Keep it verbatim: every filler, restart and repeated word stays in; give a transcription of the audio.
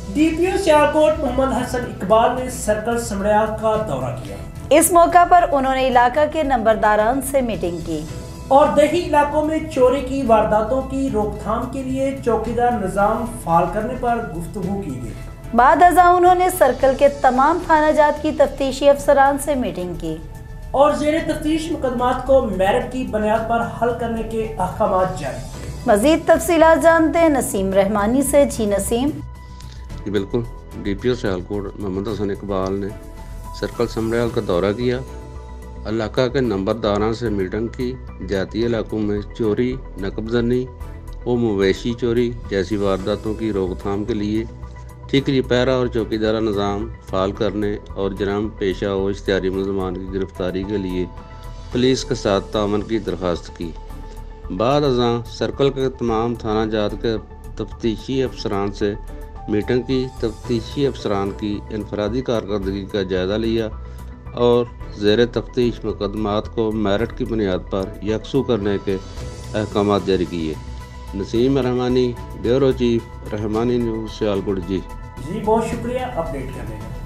D P O Sialkot Muhammad Hassan Iqbal نے circle سمڑیال کا دورہ کیا۔ اس موقع پر انہوں نے علاقہ کے نمبرداران سے میٹنگ کی اور دیہی علاقوں میں چوری کی وارداتوں کی روک تھام کے لیے چوکیدار نظام فعال کرنے پر گفتگو کی گئی۔ بعد ازاں انہوں نے سرکل کے تمام تھانہ جات کی تفتیشی افسران سے میٹنگ کی اور زیر تفتیش مقدمات کو میرٹ کی بنیاد پر حل کرنے کے احکامات جاری کیے۔ مزید تفصیلات جانتے ہیں نسیم رحمانی سے۔ جی نسیم۔ جی بالکل، D P O Sialkot Muhammad Hassan Iqbal نے سرکل سمڑیال کا دورہ کیا، علاقہ کے نمبرداران سے میٹنگ کی، جاتی علاقوں میں چوری، نقب زنی و مویشی چوری جیسی وارداتوں کی روک تھام کے لیے ٹھیکری پیرا اور چوکیدارہ نظام فعال کرنے اور جرائم پیشہ و اشتہاری ملزمان کی گرفتاری کے لیے پولیس کے ساتھ تعاون کی درخواست کی۔ بعد ازاں سرکل کے تمام تھانہ جات کے تفتیشی افسران سے میٹنگ کی، تفتیشی افسران کی انفرادی کارکردگی کا جائزہ لیا اور زیر تفتیش مقدمات کو میرٹ کی بنیاد پر یکسو کرنے کے احکامات جاری کیے۔ Naseem Rehmani, bureau chief, Rehmani news, Sialkot. جی جی بہت شکریہ اپڈیٹ کرنے کا۔